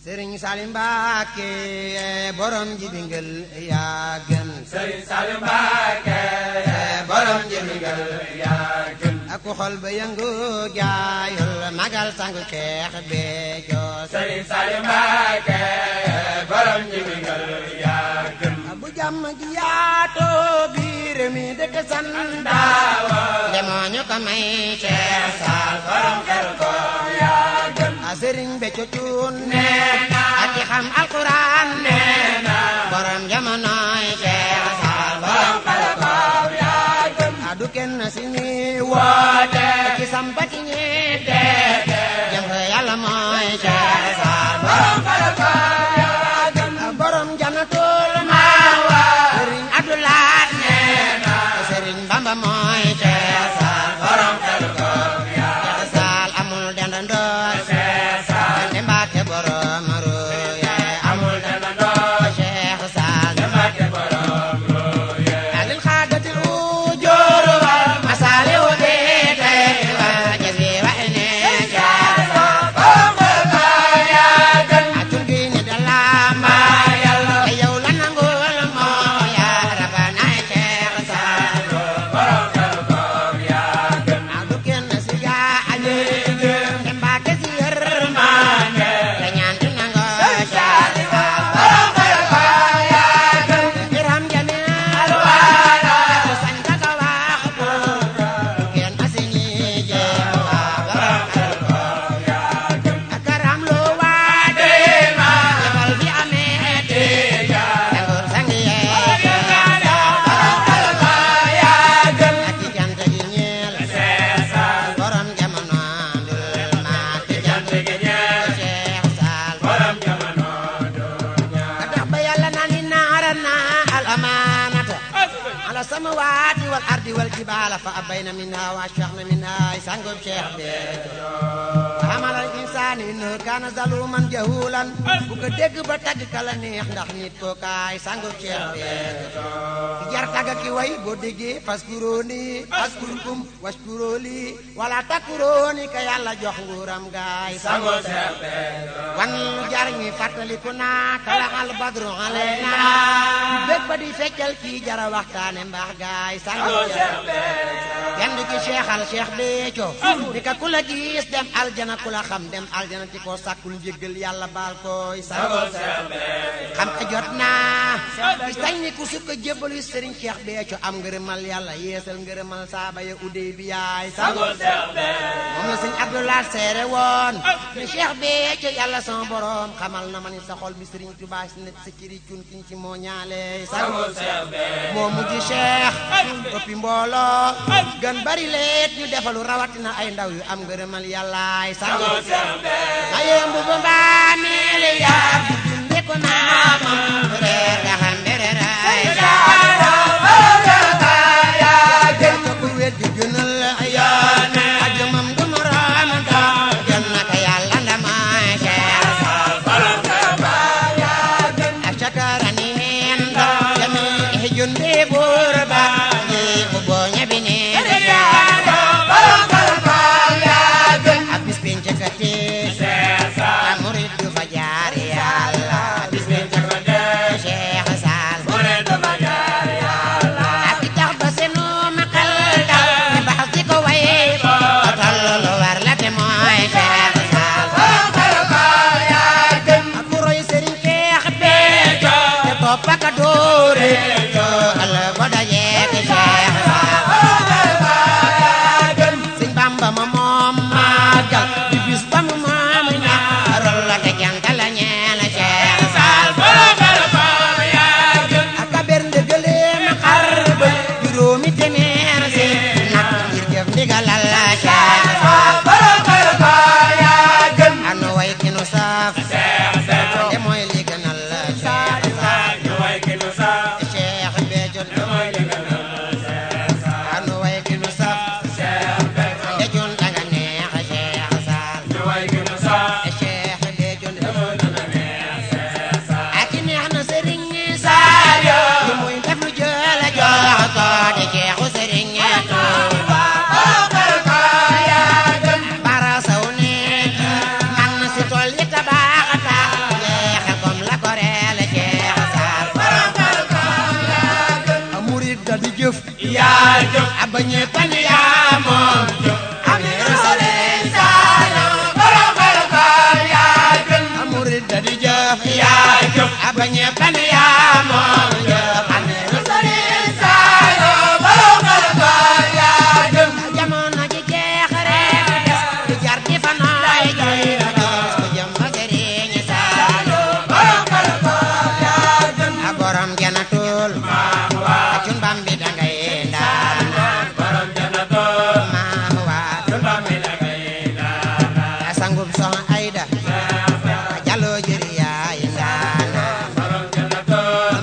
Sëriñ Salim Mbàkke borom ji bingal yaa gën. Sëriñ Salim Mbàkke borom ji bingal yaa gën. ak xol ba yëngu jaayul magal sang Cheikh Béthio. Sëriñ Salim Mbàkke borom ji bingal yaa gën. bu jàmm gi yaatoo biir mi dëkk sandaawa. demoo ñu ko may Cheikh Sall borom kër ko yaa gën. Sëriñ Béthio Thioune neena ak xam alquran neena borom jamonoy Cheikh Sall borom kër ko yaa gën. du kenn si ñi woote ci sambati ñi deete jëm fa yàlla mooy Cheikh Sall borom kër ko yaa gën. borom jannatul maawa Sëriñ Abdoulaye neena Sëriñ Bamba mooy Cheikh Sall borom kër ko yaa gën. Cheikh Sall amul dendandoor Mbàkke borom ruuye amul dendandoor Cheikh Sall Mbàkke borom ruuye. alil xaadatil ujoor masale wo deete wa jasi wa ene Cheikh Sall borom kër ko yaa gën. acul gi ni dalama yàlla te yow la nangul moo ya rabana Cheikh Sall borom kër ko yaa gën. du kenn si yaa añu te Mbàkke si yërmande te ñaan du nango Cheikh Sall borom kër ko yaa gën. iram jami alwala ku sañ ka ko wax du kenn asini jéem wax borom kër ko yaa gën. karam lu waade ma yebal bi amee Tija dangur sangi yee borom kër ko yaa gën. ak ci jant gi ñeel Cheikh Sall borom jamono andul ma ci jant jant gi ñeel. Cheikh Sall borom jamono du ñaar. tax ba yàlla naa ni naarana al amaanata ala samawati wal ardi wal jibala fa abayna minha wa ashfaqna minha sangub Cheikh Béthio xamal al insaani innahu kaana zaluman jahulan bu ko dégg ba tagg kala neex ndax nit ko kaay sangub Cheikh Béthio ki jar tagg ki way boo déggee faskuroni askurkum washkuroli wala takuroni ka yàlla jox nguuram gaay Sango Cheikh Béthio wan lu jar ñi fàttaliku naa kala al badru alayna bég ba di feccal kii jara waxtaane mbaax gaay Sango sango Cheikh Béthio kenn du ki Cheikhal Cheikh Béthio di ka ku la gis dem aljana ku la xam dem aljana ti ko sàkkul njéggal yàlla baal koy Sango sango Cheikh Béthio xam te jot naa gis tañ ni ku sukk jébbalu Serigne Cheikh Béthio am ngërëmal yàlla yeesal ngërëmal saaba ya udey bi yaay Sango Cheikh Béthio moom la sëñ Abdoulaye seere woon ni Cheikh Béthio yàlla sama borom xamal na ma ni sa xol bi Serigne Touba si nekk sa kiri cun kiñ ci moo ñaale Sango Cheikh Béthio moo mujj Cheikh ëppi mbooloo gën bari leet ñu defalu rawatina ay ndaw yu am ngërëmal yàllaay Sango sango Cheikh Béthio aye mbubu mbaa meele yaa dunde ko naa mam reer nga xam bereeraay ko wet ju junal ayoon ajumam du moroom do jëm naka yàlla ndamaay Cheikh borom kër ko yaa gën. ak cakarani neen do jami junde buur ba ji ubbo ñebi neen borom kër ko yaa gën. ak bis pinc ka tee Cheikh Sall murid du fa jaar yàlla bis bis bi ko dee. Cheikh Sall mu ne dama jaar yàlla. ak tax ba seenu ma xel dal ba ñépp ni yaa moom amiru Sëriñ Saaliw borom Xelkom yaa gën murid da di jëf yaa jëf ba ñépp ni yaa moom amiru Sëriñ Saaliw borom Xelkom yaa gën jamono ji jeex rek di jar di fa nooy jooy ko jëm ba Sëriñ Saaliw borom Xelkom yaa gën borom Jannatul acun Bambi dangay ndaan borom Jannatul sangub Soxna Ayda Jallo jëri yaay ndaana borom Jannatul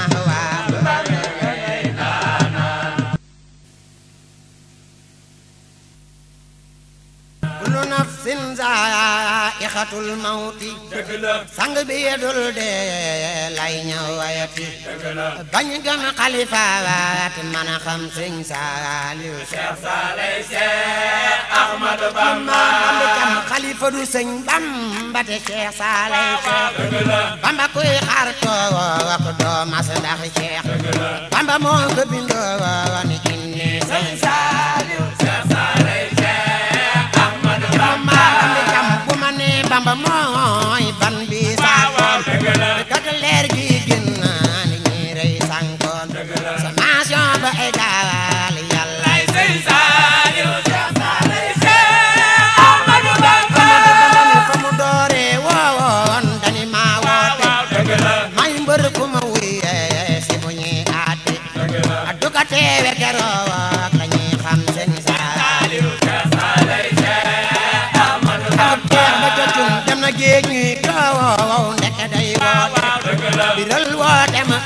kullu nafsin zaa'iqatul mawti sang bi dul dee lay ñëw wayati bañ gëm xalifaat man a xam Sëñ Saaliw Cheikh Saalay Cheikh Ahmadou Bamba jam xalifa du Sëñ Bamba te Cheikh Saalay Cheikh Bamba kuy xaar too ko doo mas ndax Cheikh Bamba moo ko bindoo woon inni Sëñ Saaliw Cheikh Saalay Cheikh Ahmadou Bamba jam bu ma ne Bamba mooy ban bi saakoon kat leer gi gën ni ñi rey sànkoon sa nation ba ay gaal yàlla Sëñ Saaliw Cheikh Saalay Cheikh Ahmadou Bamba fa mu doore woon dani ma woote may mbër ku ma wuye si bu ñuy aate addu ka teewe keroog la ñuy xam Sëñ Saaliw Cheikh Saalay Cheikh Ahmadou Bamba ba jotun dem na géej ñuy koow ndeke day woote biral woote ma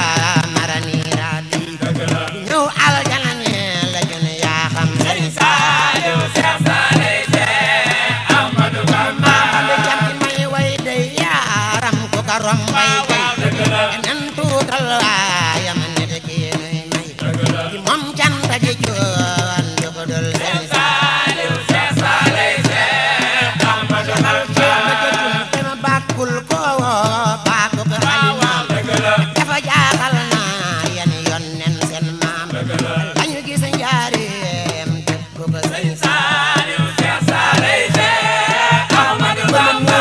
marani raadi ñëw aljana ne la jun yaa xam Sëñ Saaliw Cheikh Saalay Cheikh Ahmadou Bamba jam ki may way day yaaram ku ka rombay kay nen tuutal waayam nit ki nuy may ki moom canta ji joon du ko dul Sëñ Saaliw Cheikh Saalay Cheikh Ahmadou Bamba dama bàkkul ko bàkku ko xalimaam dafa jaaxal na yen yoon nen seen maam lañu gis njaareem dëkk ko Sëñ Saaliw Cheikh Saalay Cheikh Ahmadou Bamba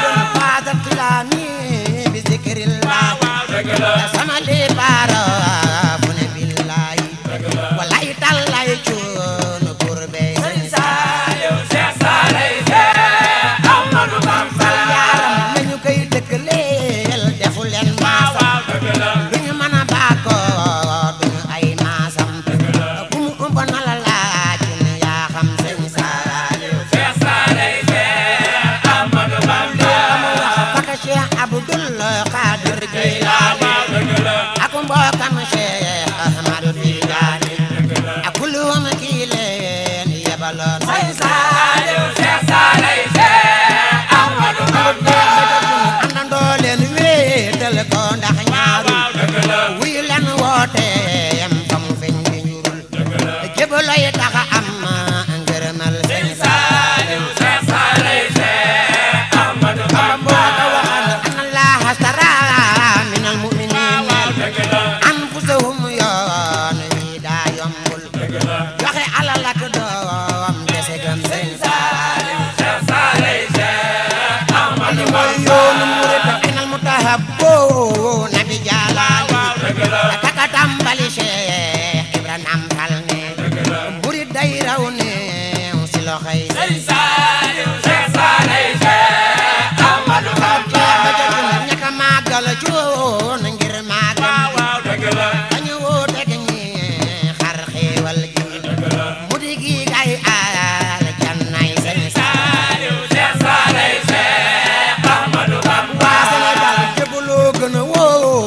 faadatilani bi zikrillah sama libaaro fu ne billahi walay tallay cuunu kurbe Sëñ Saaliw Cheikh Saalay Cheikh Ahmadou Bamba yaaram nañu koy dëkkaleel defu leen maasam duñu mën a baakoo duñu ay maasam ku mu umba na la laaj ne yaa xam Sëñ Saaliw Cheikh Saalay Cheikh Ahmadou Bamba baka Cheikh Abdul Qadir Jilani ak mbokkam Cheikh Ahmadou Tijaani ak kulluhum kii leen yebaloon Sëñ Saaliw Cheikh Saalay Cheikh Ahmadou Bamba àndandoo leen wéetal ko ndax ñaarul wuyu leen woote yam fa mu feeñ di njurul jébaloy tax am ngërëmal Sëñ Saaliw Cheikh Saalay Cheikh Ahmadou Bamba waxal anna Allaha astara minal mu'minina anfusahum yoon wi daa yombul joxe alal ak doom dese gëm Sëñ Saaliw Cheikh Saalay Cheikh Ahmadou Bamba yoonu murid inal mutahabbo nabi jalaali taka tàmbali Cheikh Ibra nampal ne murid day raw ne si loxoy Sëñ Saaliw Cheikh Saalay Cheikh Ahmadou Bamba ñaka màggal cuun ngir màggal dañu woote ñi xar xéewal gi mudi gi gay al jannay Sëñ Saaliw Cheikh Saalay Cheikh Ahmadou Bamba waa Sénégal jébbaloo gën a woo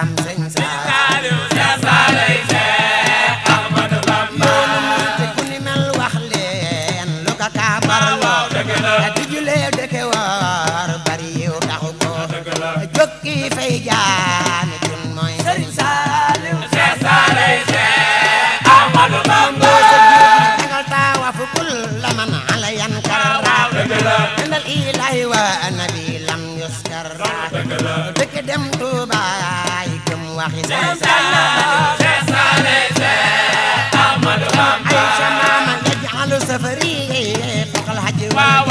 xam sëñ Saaliw Cheikh Saliou Cheikh Ahmadou Bamba te ku ni mel wax leen lu ka kaabarloo di julee dëkke war bari yiw taxu ko jokki fay jaami tun mooy sëñ Saaliw Cheikh Saliou Cheikh Ahmadou Bamba dangal taawa fukul la man ala yan karra indal ilahi wa nabi lam yuskar dëkk dem Tuuba yi gëm waxi sëñ Saaliw Cheikh Saliou Cheikh Ahmadou Bamba ay sama yaj'alu safari faqal hajji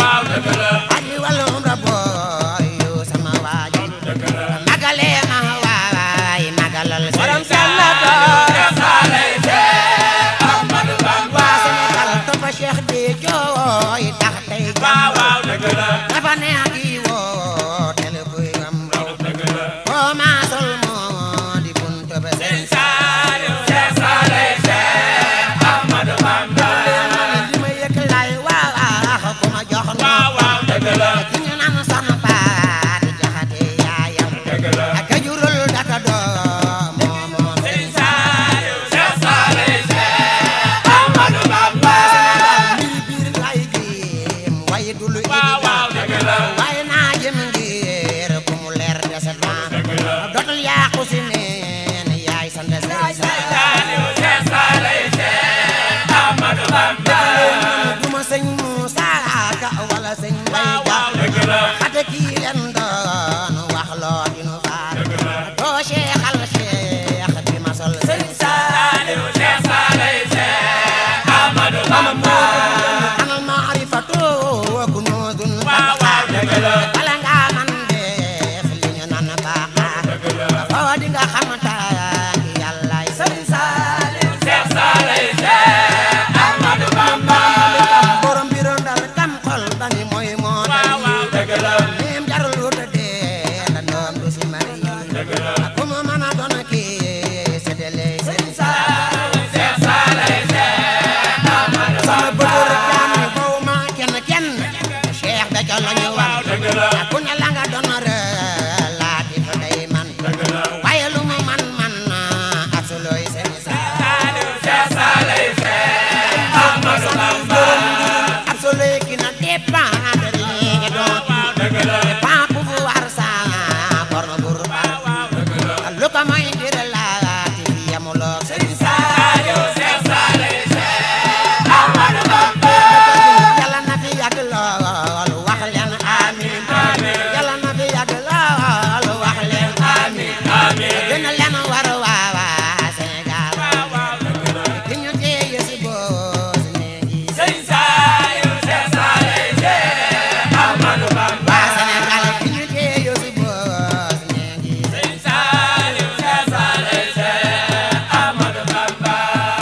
hajji wal umra boy yu sama waaji magale ma waay magalal sëñ Saaliw Cheikh Saliou Cheikh Ahmadou Bamba Sénégal toppa Cheikh di jooy tax tey jàmm dafa neex di woo tele buy am raw koo maa sol moo di buntu ba sëñ Saliou Cheikh Saliou Cheikh Ahmadou Bamba li ma yëg lay waax ku ma jox noo ki ñu naan soxna Faati Jaxate yaayam ak a jurul daka doom moo sëñ Saliou Cheikh Saliou Cheikh Ahmadou Bamba mbiri biir lay jiim way dulu waaye naa jëm ngir ku mu leer deset ma dootul yàqu si neen yaay sant sëñ Saliou Cheikh Saliou Cheikh Ahmadou Bamba duma sëñ Muusa Ka wala sëñ Mbay Ga xate kii leen doon wax loo dinu faar doo seexal seex bi ma sol sëñ Saliou Cheikh Saliou Cheikh Ahmadou Bamba anal maarifatu wa kunuuzun bala nga man def li ñu naan baaxa foo di nga xam taangi yàllaay sëñ Saaliw Cheikh Saliou Cheikh Ahmadou Bamba borom biro ndar kam xol bani mooy moo neem jarul wuta dee la ndoom du si mari ku mu mën a doon kii séddale sëñ Saaliw Cheikh Saliou Cheikh Ahmadou sama bëgër jaam ni bow ma kenn Cheikh Béthio la ñu war ku ne la nga doon laati fa day man waaye lu mu man absolooy sëñ Saaliw Cheikh Saliou Cheikh Ahmadou Bamba absolooy ki na dépendre li nga doon pas pouvoir sa borno bur par lu ko mooy ngir laati fi yamuloo sëñ Saliou Cheikh Saliou Cheikh Ahmadou Bamba yàlla na fi yàgg lool wax leen amiin yàlla na fi yàgg lool wax leen amiin gën a leen war waa Sénégal ki ñu téye si boos néegi Sëñ Saliou Cheikh Saliou Cheikh Ahmadou Bamba waa Sénégal ki ñu téye si boos néegi Sëñ Saliou Cheikh Saliou Cheikh Ahmadou Bamba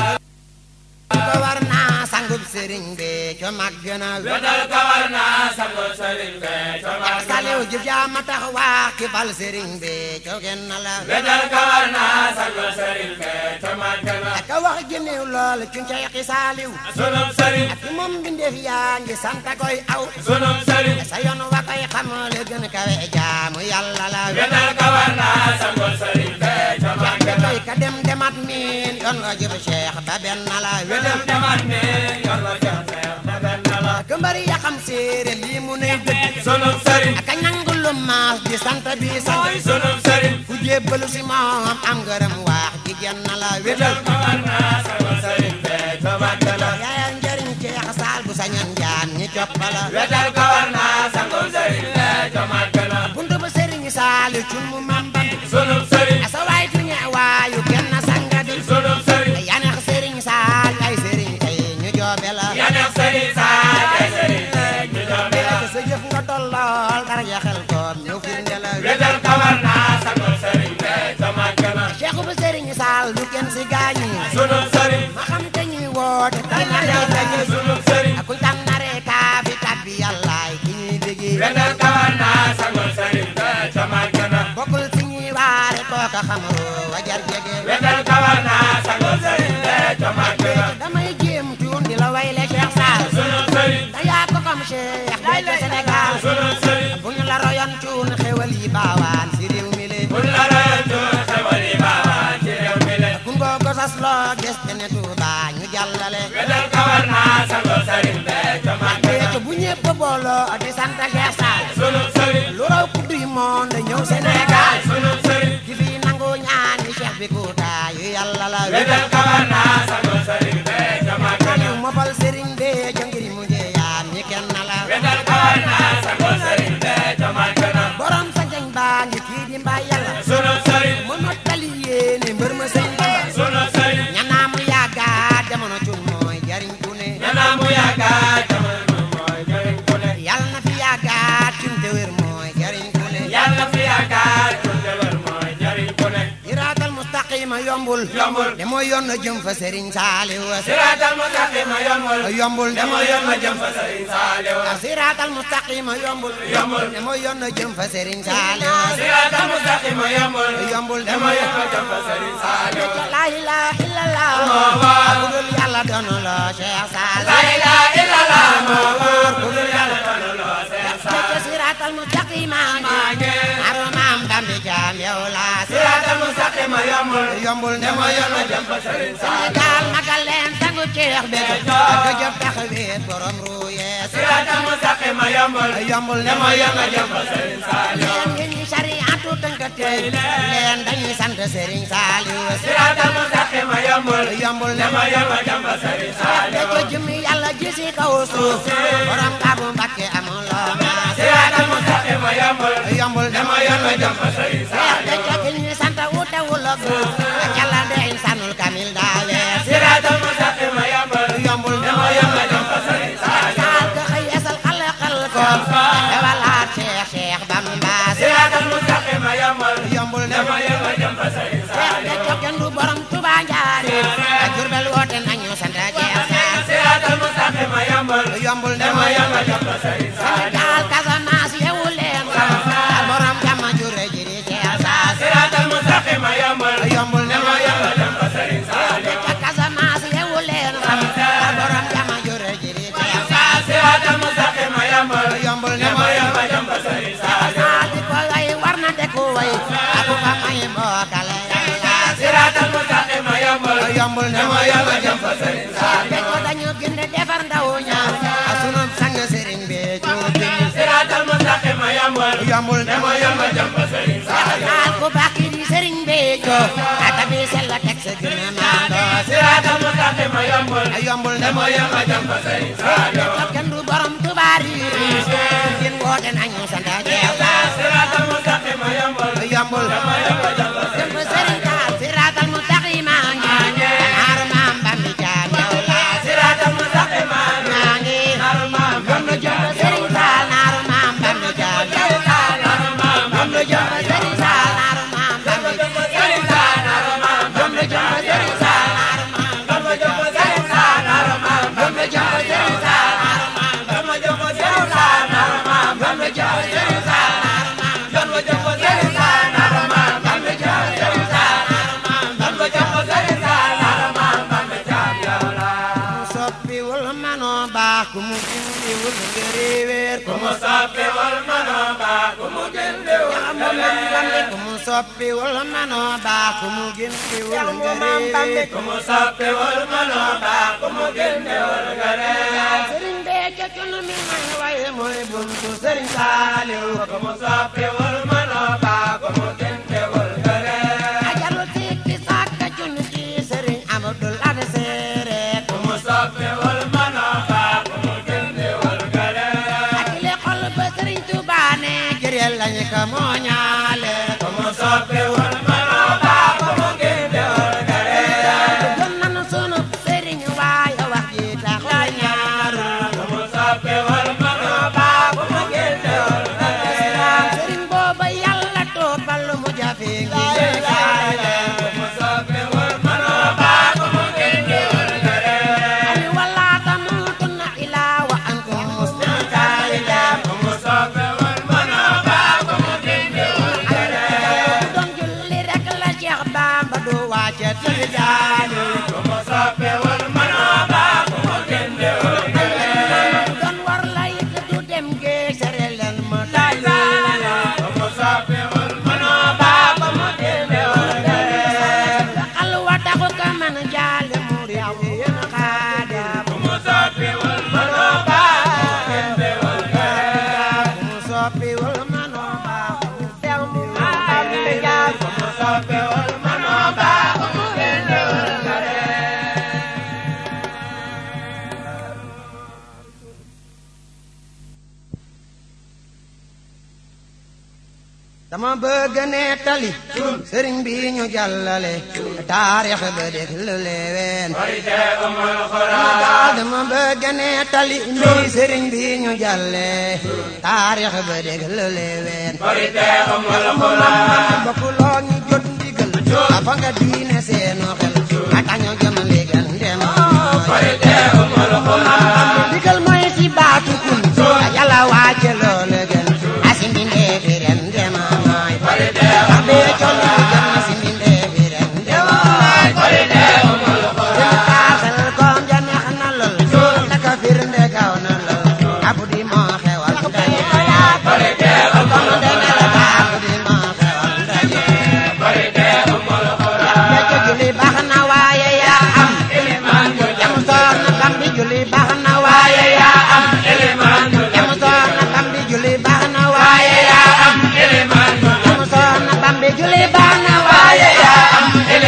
ko war naa sangub sëriñ bi co mag gën a wetal ka war naa sango sëriñ Béthio mag Saliou jëf jaa ma tax waa ki bal sëriñ bi co gën na la wetal ka war naa sango sëriñ Béthio mag ka wax jëneew lool cuñ ca yaqi Saliou sunum sëriñ ak moom bindeef yaa ngi sant koy aw sunum sëriñ sa yoon wa koy xam le gën kawe jaamu yàlla la wetal ka war naa sango sëriñ Béthio mag koy ka dem demat miin yoon wa jëf Cheikh ba benn la wetal demat mi yor la jox Cheikh ba benn la ka mbari ya xam séeréer lii mu nuy dëgg sunum sëriñ ak a ñangulu maas di sant bi sant sunum sëriñ ku jébbalu si moom am ngërëm waax jigéen na la wetal ka war naa sango sëriñ Béthio mag yaaya njëriñ Cheikh Saal bu sañan jaam ñi coppala wetal ka war naa sango sëriñ Béthio mag buntu bu sëriñ Saaliw cun mu mamban sunum sëriñ asa waay tuñe waayu kenn sangadi sunum sëriñ yaneex sëriñ Saal ay sëriñ ay ñu joobe la yaneex sëriñ Saal ay sëriñ ñu joobe la sa jëf nga tollool dara yaxel koom ñëw firnde la wetal ka war naa sango sëriñ Béthio mag Cheikh bu sëriñ Saal du kenn si gaañi sunum sëriñ ma xam te ñuy woote tey na day daje sunum sëriñ ak kuy tànnaree kaafi tabbi yàllaay ki ñuy déggee wetal ka war naa sango sëriñ Béthio mag bokkul si ñuy waare kooka xamaroo wa jar jege wetal ka war naa sango sëriñ Béthio mag damay jéem tuun di la wayle Cheikh Saal sunum sëriñ da yaa ko comme Cheikh Béthio Sénégal sunum sëriñ bu ñu la royoon tuun xewal yi baawaan si réew mi le buñ la rayoon xewal yi gis te ne Tuuba ñu jàllale wetal ka war naa sago sëriñ Béthio Mbacké Béthio bu ñëpp booloo di sant Cheikh Sall sunu sëriñ lu raw coupe du monde ñëw Sénégal sunu sëriñ di fi nangu ñaani Cheikh bi Kouta yu yàlla la wetal ka war naa sago sëriñ Béthio Mbacké ñu mobal sëriñ Béthio ngir mu njeeyaan ñi kenn la wetal ka war naa sago sëriñ Béthio Mbacké borom sañ-sañ baa ngi kii di mbaa yàlla sunu sëriñ mu mottali yéene mbër ma sëñ Bamba sunu sëriñ ñanaa mu yàggaat jamono cun mooy jariñ ku ne ñanaa mu yaakaar jamono mooy jëriñ ku ne yàlla na fi yàggaat cun te wér mooy jariñ ku ne yàlla fi yaakaar cun te wér mooy jëriñ ku ne siraatal mustaqima yombul yombul de mooy yoon na jëm fa Serigne Saliou siraatal mustaqima yombul yombul de mooy yoon na jëm fa sëriñ Saliou siraatal mustaqima yombul yombul de mooy yoon na jëm fa Serigne Saliou siraatal mustaqima yombul yombul de mooy yoon na jëm fa sëriñ Saliou la ilaha illallah abudul yàlla doon la Cheikh Sall la ilaha illallah moo wóor ku dul yàlla doon loo Cheikh Sall siraatal mustaqima aromam bambi jaam yow la siraatal mustaqima yombul de mooy yoon na jëm fa sëriñ Saliou Sénégal magal leen sangu Cheikh Béthio ak jëf taxawee borom ruuye siraatal mustaqima yombul de mooy yoon na jëm fa sëriñ Saliou leen ngeen ñi sariatu tënkate leen dañuy sant Serigne Saliou siraatal mustaqima yombul de mooy yoon na jëm fa sëriñ Saliou Béthio jëmmi yàlla ji si kaw suuf borom Kaabu Mbakke amul loo ma siraatal mustaqima yombul de mooy yoon na jëm fa sëriñ Saliou Béthio ki ñu sant wute wulok yàlla de insanul kamil daale siraatal mustaqima yombul de mooy yoon na jëm fa sëriñ Saliou saal ka xëy esal xale xel ko dewalaat Cheikh Bamba siraatal mustaqima yombul de mooy yoon na jëm fa sëriñ Saliou Béthio kenn du borom Tuuba njaari ak Jurbel woote nañu sant Cheikh Sall siraatal mustaqima yombul de mooy yoon na jëm fa sëriñ Saliou Sénégal Casamance yeewu leen ak borom jàmm jure jiri Cheikh Sall siraatal mustaqima yombul de mooy yoon na jëm fa sëriñ Saliou Béthio Casamance yeewu leen ak borom jàmm jure jiri Cheikh Sall siraatal mustaqima yombul de mooy yoon na jëm fa sëriñ Saliou Sall di ko way war na de ko way ak ko may bokkale siraatal mustaqima yombul de mooy yoon na jëm fa sëriñ Saliou Béthio dañu gën de defar ndaw ña ak sunu sang Serigne Béthio bind siraatal mustaqima yombul de mooy yoon na jëm fa sëriñ Saliou Sall ku baax ki di Serigne Béthio ata bi sell teg sa gën a maandoo siraatal mustaqima yombul de mooy yoon na jëm fa sëriñ Saliou Béthio kenn du borom tubaar yi ngeen woote nañu sant Cheikh Sall siraatal mustaqima yombul mooy yoon na jëm fa dem Serigne Sall siraatal mustaqima ñaar maam Bambi jaam yow la siraatal mustaqima ñaa ngi moom la jëm Serigne Sall naaru maam Bambi jaam yow la moom la jëm Serigne Sall naaru maam Bambi moom la jëm Serigne Sall naaru maam moom la jëm Serigne Sall naaru maam moom la jëm Serigne Sall naaru maam moom la jëm Serigne Sall naaru maam moom la jëm Serigne Sall naaru maam moom la jëm Serigne Sall soppiwul manoo baax ku mu indiwul nga réewer ku mu soppiwul manoo baax ku mu gindiwul nga réewer ku mu soppiwul manoo baax ku mu gindiwul nga réewer ku mu soppiwul manoo baax ku mu gindiwul nga réewer Serigne Béthio cunu mi may waye mooy buntu Serigne Saliou ku mu soppiwul manoo baax ku mu gindiwul nga réewer ajalu tikki sàkka cunu ci Serigne Amadou Ade Seere ku mu soppiwul manoo baax ku mu gindiwul nga réewer ak li xol ba Serigne Touba ne jëreel lañu ko mooñaale ku mu soppiwul manoo baax ku mu gindiwul nga réewer gën nanu sunu Serigne waaye wax ji tax la ñaaru ku mu soppiwul manoo baax ku mu gindiwul nga réewer Serigne booba yàlla toppal mu jafe ngi ku mu soppiwul manoo baax ku mu gindiwul nga réewer ani wala tamutunna ilaa wa antum muslimun ku mu soppiwul manoo baax ku mu gindiwul nga réewer doon julli rek la Cheikh Bamba du wàcce Tijaani ku mu soppiwul manoo baax ku mu gindiwul nga réewer doon war la yit du dem géej sere leen ma Tijaani ku mu soppiwul manoo baax ku mu gindiwul nga réewer xal wa taxu ka man jaal bëgg nettali sëriñ bi ñu jàllale taarix ba def lu leeween dama bëgg nettali mbi sëriñ bi ñu jàlle taarix ba def lu leeween bokkuloo ñu jot ndigal fa nga diine seenu xel ata ñu jëm léegal ndem ndigal mooy si baatu kun yàlla waaje loolu gën asi mbindee fi ren ndem mooy bee colu gën si mbindee fi ren ndem kaasal koom ja neex na lool naka firnde gaaw na lool abu di moo xewal ndaje comme deme la abu di moo xewal ndaje becco julli baax na waaye yaa am jam soor na kambi julli baax na waaye yaa am jam soor na kambi julli baax na waaye yaa am jam soor na kambi julli baax na waaye yaa am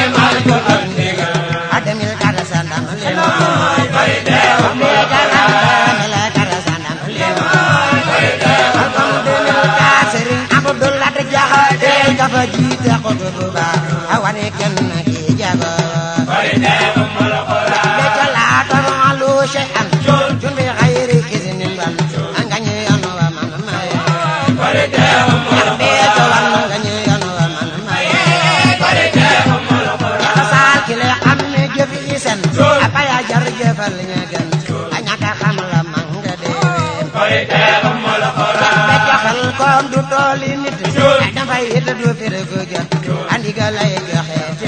ademil kada sandam lema ademil kada sandam lema alhamdulillah ka Sëriñ Abdullah Jaxate dafa jiite xutubu ba awane kenn ki jago becco laata lu shay'an jun bi xayri iznin wan ngañu yoonu wa man may becco wan ngañu yoonu wa man may saal ki le xam ne jëf yi sen apaya jar jëfal ña gën a ñàkk a xam la man nga dee becco xel koom du tooli nit dafay it du firi ko jot andi ga lay joxe te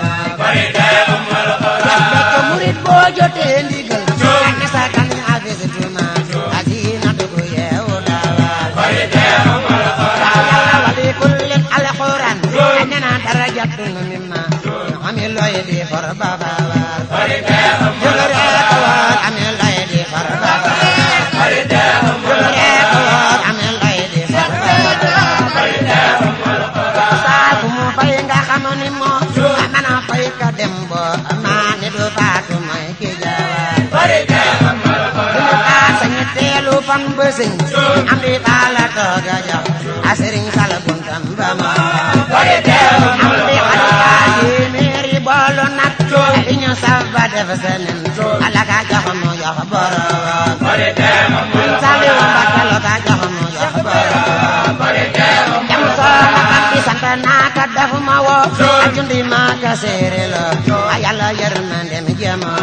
becco murit boo jotee ndigal ak ne sa kan afis tuma asina dugu yeewu daawal yàlla wali kullin alquran nena darajatun mimma ami loy di for babawal jogore ko ami loy di for babawal jogore ko ami loy di for babawal saa ku mu fay nga xam ni moo amana fay ka dem bo amaane du faatu mooy ki jaawal dina kaa sañu teelu fan ba sëñ am di taala tooga jox a sëriñ sala buntam ba ma am di xaliyaa téeméeri boolu nag li ñu saf ba def senen ala ka jox mu jox borom saliw Mbakke lo ka jox mu jox borom jam soona kam di sant naa ka def ma woo a jundi maa ka séere lo a yàlla yërmande mi jëmo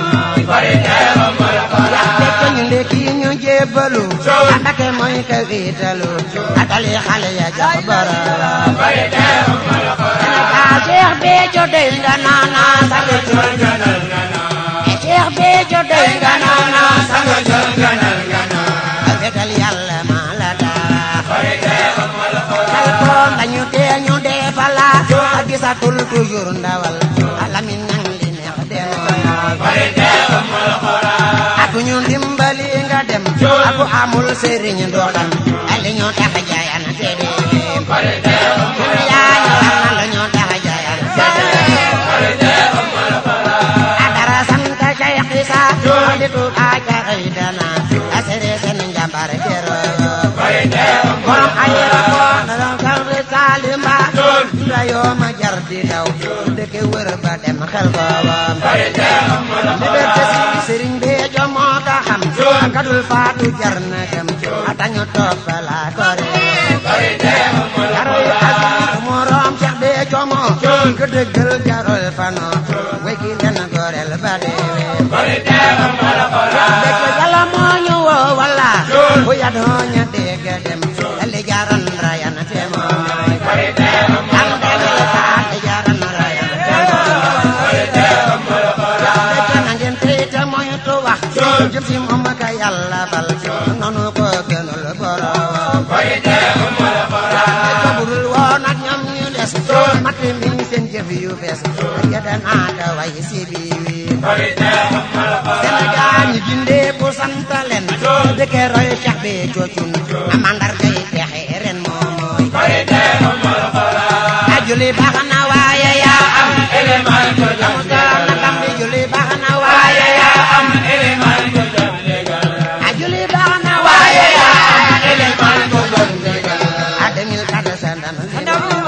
yaa fekk ñu ndekki ñu jébbalu a Mbakke mooy ka wiitalu a tali xale ya jox borom Cheikh Béthio dey nga naana sang jol ganal gana Cheikh Béthio dey nga naana sang jol ganal gana fetal yàlla ma la daa xel koom dañu tee ñu dee fala a gisatul toujours ndawal alamin nang li neex demoon aku ñu dimbali nga dem aku amul sëriñ ndoxam ali ñu tax jaayan seede yaa ñu wax na la ñu tax jaayan seede adara sant Cheikh Isa di Tuuba ca Aydana asere seen njàmbar kero borom ayira ko na kal Salimba la yoo ma jar di daw dëkk wër ba dem xel boobam liberté si Sëriñ Béthio moo ko xam kadul faatu jar na dem atañu topp la kore jaroy ak morom Cheikh Béthio moo ko dëggal jarol fano way ki len gorel ba dewe Béthio Yàlla moo ñu woo walla bu yadoo ña dégg dem li jaran rayan te mooy am demel faat jaran rayan te mooy na ngeen te mooy tu wax jëm si moom ka Yàlla bal noonu ko gënal borom Béthio burul woon ak ñoom ñu des mat mi seen jëf yu fees ya danaa ka way si biir Sénégal ñi gindee bu sant leen dëkk roy Cheikh Béthio cun amandar gay texe ren moom mooy a julli baax na waaye yaa am élément ko jam na kam di julli baax na waaye yaa am élément ko jam a julli baax na waaye yaa am élément ko jam a 2004 sandam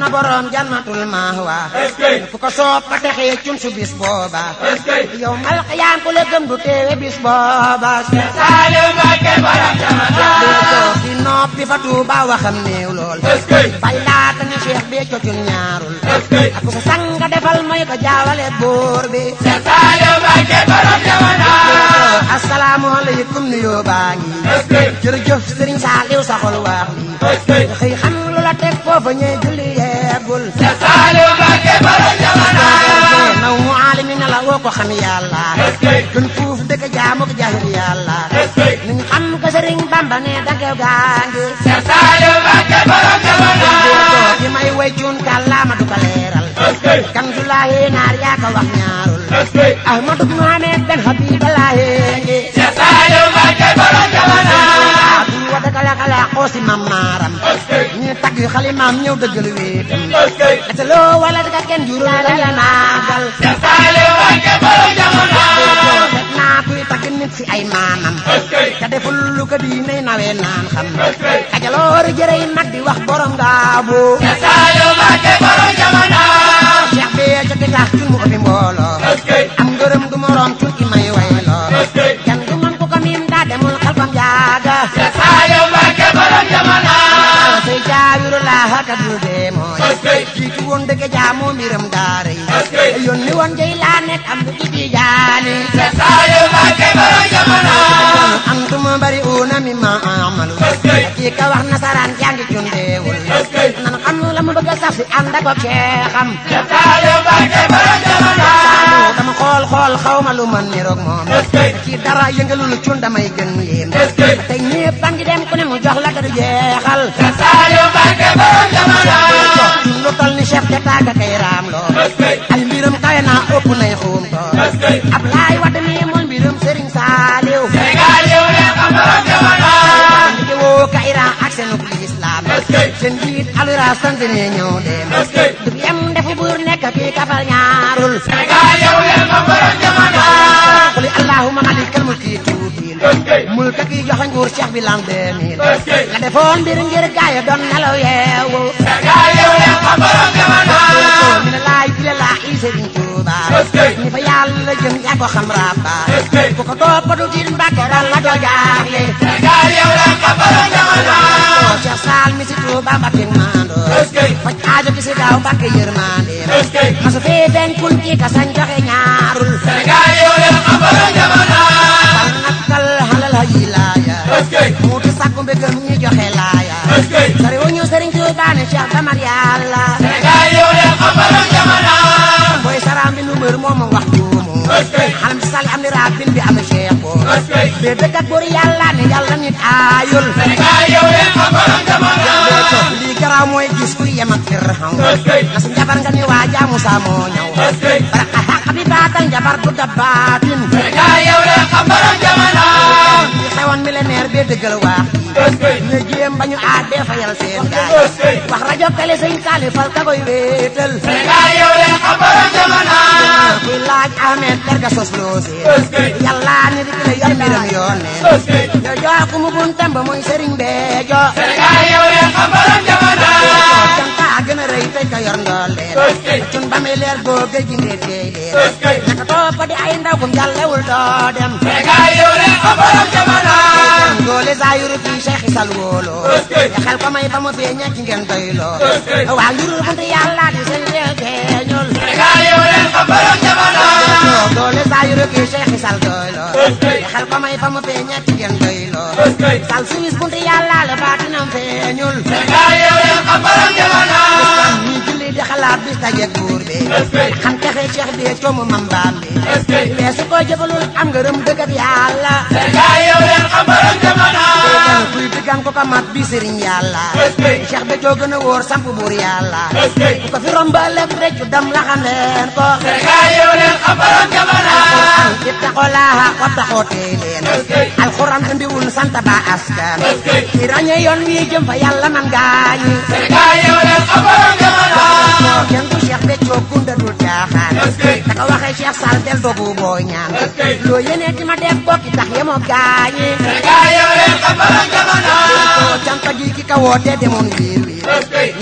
sama borom jannatul mahwa fu ko soob ka texee cun su bis booba yow mal xiyaam ku la gëm du teewe bis booba Saliou Mbacké borom jamono di noppi fa Tuuba waxam néew lool bay laata ni Cheikh Béthio cun ñaarul ak sa sanga defal may ko jaawale buur bi Saliou Mbacké borom jamono assalaamu alaykum nuyoo baa ngi jërëjëf Serigne Saliou sa xol wax li xëy xam lu la teg foofa ñëw julli yeegul Saliou Mbacké borom jamono naw mu alimi na la woo ko xam yàlla gën fuuf dëkk jaamu ko jaahil yàlla niñ xam ko Serigne Bamba ne dagew gaangi Saliou Mbacké borom jamono ki may way cuun kàllaama du ko leeral kan du laahee naar yaa ko wax ñaarul Ahmadu Muhammad ben Habibalaahe ngi Saliou Mbacké borom jamono du wa dëgg la xoosi mam maaram ñu tagg xalimaam ñëw dëggal wéetam ete loo wala dëgg kenn jurul la la naagal Saliou Mbacké borom jamono fekk naa kuy tagg nit si ay maamam te deful lu ko diine nawee naan xam ajaloori jërëy mag di wax borom ngaabu Saliou Mbacké borom jamono Cheikh Béthio di tax cun mu ëppi mbooloo am ngërëm du moroom cun ki may wayloo kenn du man ku ko miim daa demul xalfam jaaga Saliou Mbacké borom jamono say jaawiru laa haka dul dee mooy jiitu woon dëgg jaamoo mbiram daara yi yónni woon jëy laa nekk am du ci jaani Saliou Mbacké borom jamono antuma bari una mi ma amalu kii ka wax nasaraan jàngi cun deewul nan xam la mu bëgg a sax si ànd ak ceexam Saliou Mbacké borom jamono dama xool xaw ma lu man niroog moom ci dara yëngalul cun damay gën yéem tey ñëpp a ngi dem ku ne mu jox la du jeexal Saliou Mbacké borom jamono cun lu tol ni chef d'état ga kay raam loo ay mbiram kawe naa ëpp nay xuum toor Ablaye Wade mi moom mbiram Serigne Saliou Sénégal yow yaa xam borom jamono ngi woo ka Iran ak seenug lislaam seen jiit alura sant ne ñëw dem du yem defu buur nekk kii kafal ñaarul Sénégal yow yaa xam borom jamono quli allahumma malikal mulki tuutil mulka ki joxe nguur Cheikh bi l'an 2000 la defoon mbir ngir gaaya doon nelaw yeewu Sénégal yow yaa xam borom jamono mi ne laay file laa i Serigne Touba ni fa yàlla jëm yaa ko xam rabba ku ko topp du tiit Mbàkke dal la doo jaaxle Sénégal yow yaa xam borom jamono Cheikh Sall mi si Touba Mbàkke maando faj aajo ki si daaw Mbàkke yërmande masu fee feeñ kun kii ka sañ joxe ñaarul Sénégal yow yaa xam borom jamono fal nakkal halal haji laaya muuti sàkku mbégam ñi joxe laaya sari wu ñu Serigne Touba ne Cheikh Bamar yàlla Sénégal yow yaa xam borom jamono boy saram bi numër moom wax juumu xalam si sali am ni rabbin bi am Cheikh bo be dëkk ak buur yàlla ne yàlla nit aayul Sénégal yow yaa xam borom jamono lii garaaw mooy gis kuy yem ak firxaw na sa njabar nga ni waa jaamu saa moo ñëw bara a xaq bi baatal njabar du dabbaatin Sénégal yow yaa xam borom jamono li xewoon millénaire bee dëggal waax ñu jéem ba ñu aat bee fayal seen gaay wax rajo télé sëñ Saliou fal ka koy wéetal Sénégal yow yaa xam borom jamono kuy laaj Ahmed Terga sos loosee yàlla ni di la yor mbiram yoon neen yo jooku mu buntam ba muy Serigne Béthio Sénégal yow yaa xam borom jamono canta gën a rëy tey ka yor ndool leen cun ba muy leer boo géej gi ndee teey leen naka topp di ay ndaw kum jàllewul doo dem Sénégal yow yaa xam borom jamono doole zaayuru fii Cheikh Isal woolo ya xel ko may ba mu feeñee ci ngeen doyloo waa njurul buntu yàlla di seen réew feeñul Sénégal yow yaa xam borom jamono doole zaayuru fii Cheikh Isal doyloo ya xel ko may ba mu feeñee ci ngeen doyloo sal suwis buntu yàlla la baatinam feeñul Sénégal yow yaa xam borom jamono ñi julli di xalaat bis dajeek buur bi xam texe Cheikh bi coomu mam baam bi weesu ko jëbalul am ngërëm dëgg ak yàlla Sénégal yow yaa xam borom jamono kuy diggaan ko ko mat bi sëriñ yàlla Cheikh Béthio gën a wóor samp buur yàlla ku ko fi romba lef reccu dam la xam leen ko Sénégal yow yaa xam borom jamono ittaqollaha wattaqoo tey leen alxuraan andiwul sant ba askan ki ràññee yoon wi jëm fa yàlla man gaañi Sénégal yow yaa xam borom jamono kenn du Cheikh Béthio kunda dul caaxaan da ko waxee Cheikh Sall del dogu booy ñaan loo yéene ti ma def bokki tax yemoo gaañi Sénégal yow yaa xam borom jamono canta gi ki ka woote demoon wiir wiir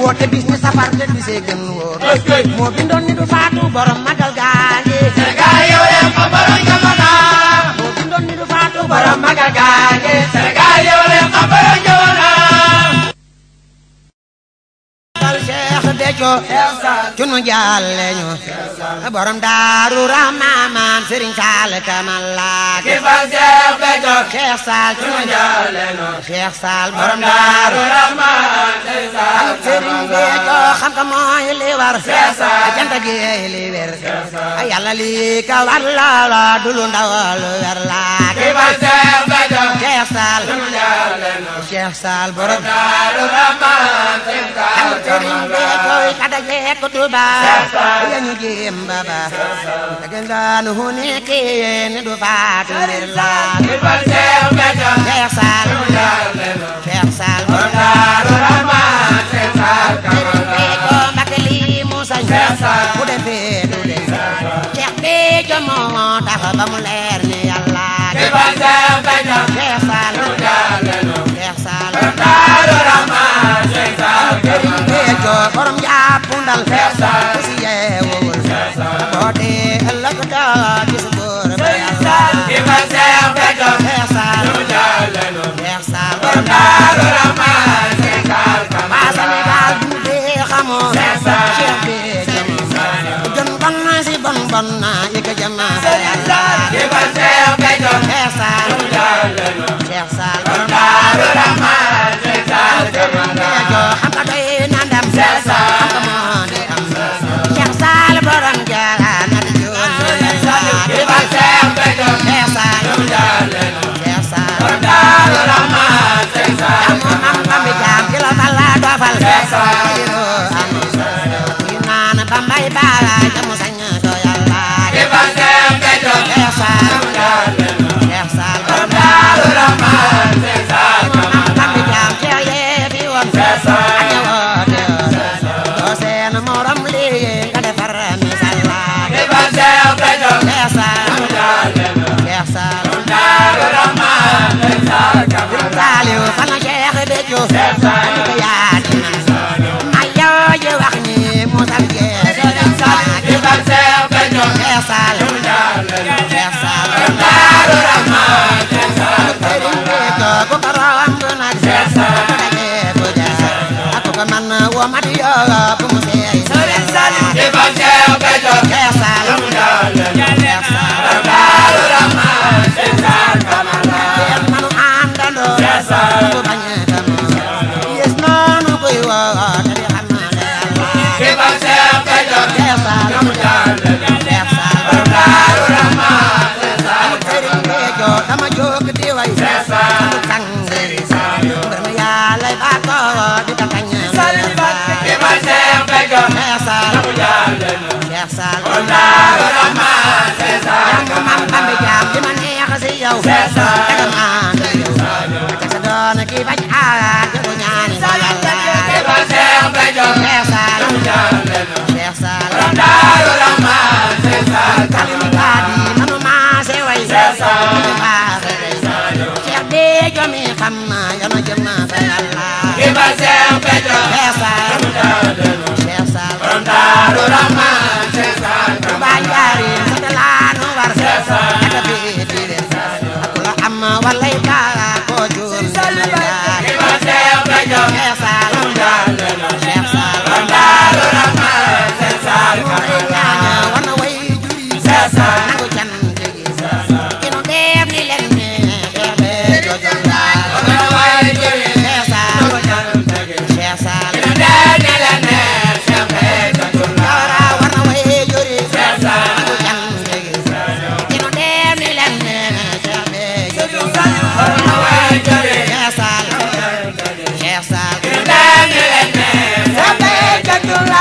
woote bis ni safar te bisee gën wóor moo bindoon ni du faatu borom magal gaangi Sénégal yow leen xam borom jamono moo bindoon ni du faatu borom magal gaangi Sénégal yow leen xam borom jamono Cheikh Béthio cunu jàlle ñu borom Daaru Rahmaan Serigne Sall Kamala ki fal Cheikh Béthio Cheikh Sall cunu jàlle ñu Cheikh Sall borom Daaru Rahmaan Serigne Béthio xam nga mooy li war Cheikh Sall jant gi li wér Yàlla li ka war la du lu ndaw lu wer la ki fal Cheikh Béthio Cheikh Sall jàlle ñu Cheikh Sall borom Daaru Rahmaan Serigne Béthio kada jeek Tuuba ya ñu jéem baba daga ngaan hu nekk ni du faatu mbir la ki fal Cheikh Béthio Cheikh Sall jàlle ñu Cheikh Sall Daaru Rahmaan Serigne Béthio Mbacké lii mu sañ bu defee du dem Cheikh Béthio moo tax ba mu leer ni Yàlla ki fal Cheikh Béthio Cheikh Sall jàlle ñu Cheikh Sall Daaru Rahmaan Serigne Béthio borom jàpp ndal ku si yeewul boo dee ëllëg daa gis góor ba Yàlla ki fal Cheikh Béthio Cheikh Sall jàlle ñu Cheikh Sall Daaru Rahmaan waa Sénégal bu dee xamoo Cheikh Béthio gën bon na si bon bon na yëg jama fa Yàlla ki fal Cheikh Béthio Cheikh Sall jàlle ñu Cheikh Sall Daaru Rahmaan Béthio xam nga doy na ndam xam nga moo di am Cheikh Sall borom jaara na di joon ki fal Cheikh Béthio Cheikh Sall jàlle ñu Cheikh Sall Daaru Rahmaan moo am bambi jaam ki la balla dofal yiro am kuy naan bambay baara jamu sañ do Yàlla ki fal Cheikh Béthio Cheikh Sall jàlle ñu Cheikh Sall Daaru Rahmaan moo am bambi jaam Cheikh yee fi woon ak woote doo seen morom lii nga defar misal la ki fal Cheikh Béthio Cheikh Sall jàlle ñu Cheikh Sall Daaru Rahmaan Saliou fan la Cheikh Béthio ani ko yaati man ay yow ji wax ni musal Cheikh ki fal Cheikh Béthio Cheikh Sall jàlle ñu Cheikh Sall Daaru Rahmaan Serigne Béthio ku ko romb nag ku dajee ku jaar ak ko man woo mat yoo bu mu seey ki fal Cheikh Béthio Cheikh Sall jàlle ñu Cheikh Sall Daaru Rahmaan Cheikh manu àndandoo ku bañ a tamoo yes noonu kuy woo te di xam na le Yàlla ki fal Cheikh Béthio Cheikh Sall jàlle ñu Cheikh Sall Daaru Rahmaan Serigne Béthio dama jóg di way du tàng mbir mi Yàlla ba ko di ko kañ ki fal Cheikh Béthio Cheikh Sall jàlle ñu Cheikh Sall Daaru Rahmaan jàmm mam bambi jaam di ma neex si yow daga maan yow ak sa doon ki bañ aar jëru ñaani sa Yàlla ki fal Cheikh Béthio Cheikh Sall jàlle ñu Cheikh Sall Daaru Rahmaan kalimi kaadi nanu maase way ñu baaxe Cheikh Béthio mi xam na yono jëm fa Yàlla ki fal Cheikh Béthio Cheikh Sall jàlle ñu Cheikh Sall Daaru Rahmaan ba jaari sa laanu war aka bi dire ak la am walay ka ko joon ki fal Cheikh Béthio Cheikh Sall jàlle ñu Cheikh Sall Daaru Rahmaan ñaña wana way juri nangu can degi kino dem ni len ne Cheikh Béthio jonda Cheikh Sall Cheikh Sall jawra wana way juri nangu can degi kino dem ni len ne Cheikh Béthio jonda Cheikh Sall Cheikh Sall kino dem ni len ne Cheikh Béthio jonda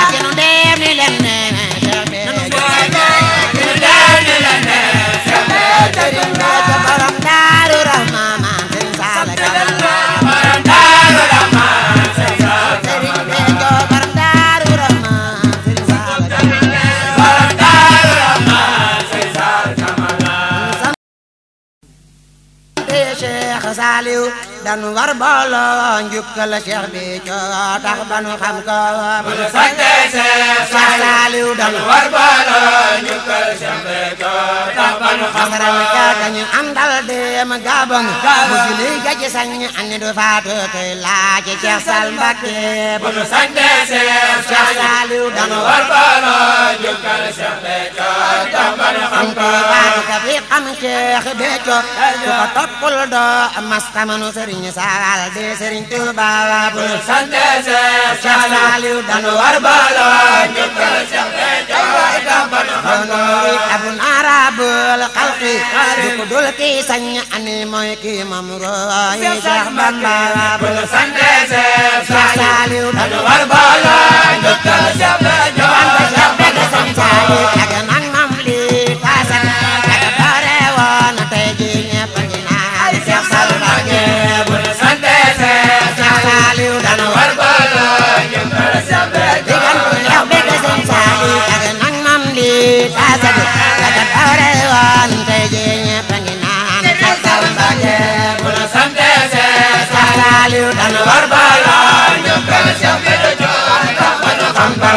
borom Daaru Rahmaan Serigne Sall borom Daaru Rahmaan Serigne Béthio borom Daaru Rahmaan Serigne Sall borom Daaru Rahmaan Cheikh Saliou danu war booloo njukkal Cheikh Béthio tax ba nu xam ko bu nu sante Cheikh Saliou danu war booloo njukkal Cheikh Béthio tax ba nu xam ko dañu àndal dem Gabon mu julli gaji sañ ani du faatu tey laaj Cheikh Sall Mbacké bu nu sante Cheikh Saliou danu war booloo njukkal Cheikh Béthio tax ba nu xam ko ka fi xam Cheikh Béthio ku ko toppul doo mas xamanu Serigne Sall de Serigne Touba bu nu sante Cheikh Saliou danu war booloo njukkal Cheikh Béthio tax ba nu xam ko abun arabul xalqi du ko dul ki sañ ani mooy ki mam roy Cheikh Bamba bu nu sante Cheikh Saliou danu war booloo njukkal Cheikh Béthio sañ Saliou ak nag mam li tasan ak doore woon tey ji ñepp ngi naan Cheikh Sall Mbacké bu nu sante Cheikh Saliou danu war booloo njukkal Cheikh Béthio sañ Saliou ak nag mam li tasan ak doore woon tey ji ñepp ngi naan Cheikh Sall Mbacké bu nu sante Cheikh Saliou danu war booloo njukkal Cheikh Béthio tax ba nu xam ko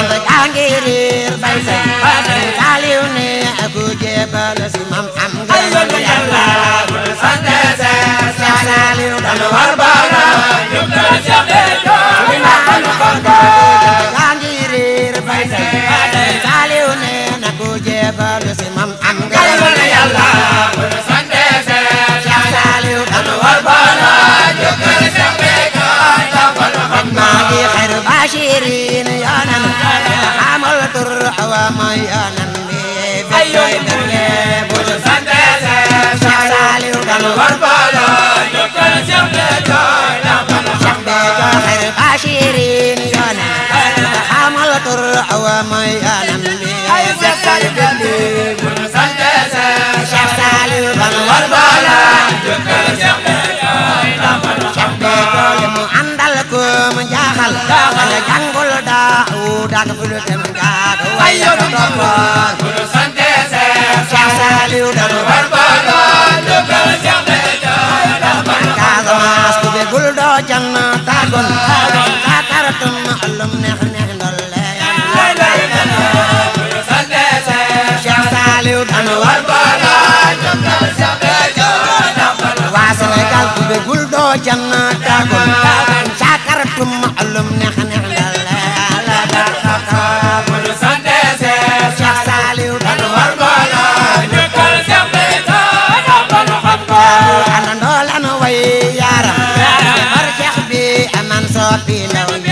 jangir bay Saliou ne aku jebal si mam am ngërëm Yàlla bu nu sante Cheikh Saliou danu war booloo njukkal Cheikh Béthio tax ba nu xam ko jangir bay Saliou ne aku jebal si mam am ngërëm Yàlla bu nu sante Cheikh Saliou danu war booloo njukkal Cheikh Béthio tax ba nu xam ko magi xayr bashirin yonan amul tur awa mooy yonan bi bétoy berle bu nu sante Cheikh Saliou danu war booloo njukkal Cheikh Béthio tax ba nu xam ko Béthio xayr bashirin yonan amul tur awa mooy yonan bi bétoy berle bu nu sante Cheikh Saliou danu war booloo njukkal Cheikh Béthio tax ba nu xam ko Béthio mu àndal ko mu jaaxal nga jàngul daawu dak fulu tem gaak wayo toppoon bu nu sante Cheikh Saliou danu war booloo njukkal Cheikh Béthio tax ba nu xam ko Casamance ku begul doo jann tàggoon kaakaratum allum neex neex ndolle bu nu sante Cheikh Saliou danu war booloo njukkal Cheikh Béthio tax ba nu waa Sénégal ku begul doo jann tàggoon kaakaratum allum neex neex ndolle bu nu sante Cheikh Saliou danu war booloo njukkal Cheikh Béthio tax ba nu xam ko àndandoo lanu way yaaram defar Cheikh bi aman soppi ndaw ñi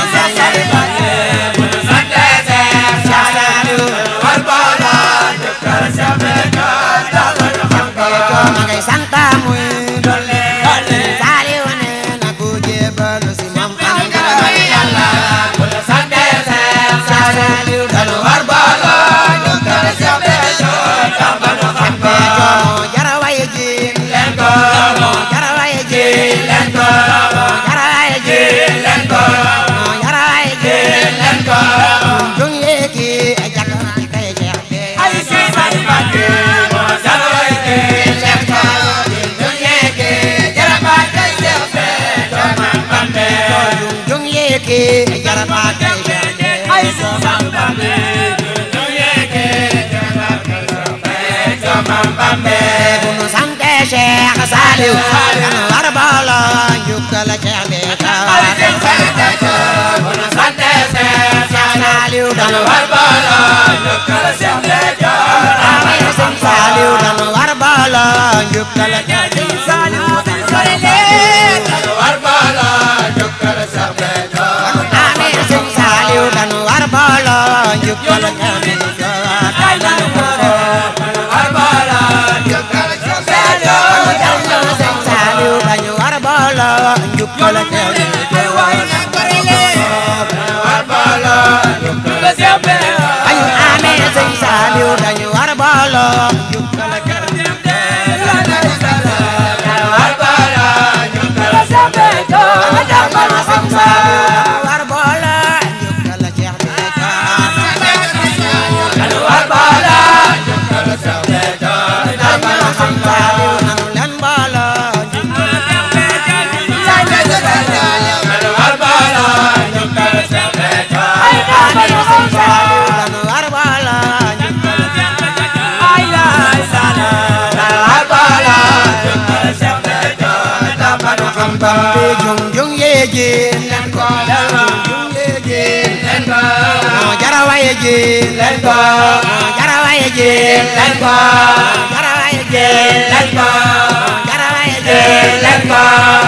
bu nu sante Cheikh Saliou war booloo njukkal Cheikh Béthio tax ba nu xam ko Béthio ma ngay santa muy dolle Saliou ne na ku jébalu si moom am ngërëm Yàlla bu nu sante Cheikh Saliou danu war booloo njukkal Cheikh Béthio tax ba nu xam ko Béthio moo jara way ji leen ko moo jara way ji leen ko moo jara way ji leen ko moo jara way ji leen ko jung yeeki jakk kay Cheikh bi ay si Sall Mbacké moo salway ke leen ko ñu yeeke jarabaat kay Cheikh Béthio Maam Bambé jung yeeki jarabaat kay Cheikh bi ay si Sall Mbacké ñu yeeke jarabaat kay Cheikh Béthio Maam Bambé bu nu sante Cheikh Saliou danu war booloo njukkal Cheikh Béthio ay si Sall Mbacké bu nu sante Cheikh Saliou danu war booloo njukkal Cheikh Béthio Sëñ Saliou danu war booloo njukkal Cheikh Saliou war booloo njukkal Cheikh Béthio amiin Sëñ Saliou danu war booloo njukkal Cheikh Béthio war booloo njukkal Cheikh Béthio Sëñ Saliou dañu war booloo njukkal Cheikh Béthio war booloo njukkal Cheikh Béthio añu amiin Sëñ Saliou dañu war booloo njukkal Cheikh war booloo njukkal Cheikh Béthio Sëñ Saliou war booloo njukkal Cheikh Béthio war booloo njukkal Cheikh Béthio Sëñ Saliou nanu leen booloo njukkal bam bi jung jung yee jeen leen ko jung yee jeen leen ko moo jara waye jeen leen ko moo jara waye jeen leen ko jara waye jeen leen ko jara waye leen ko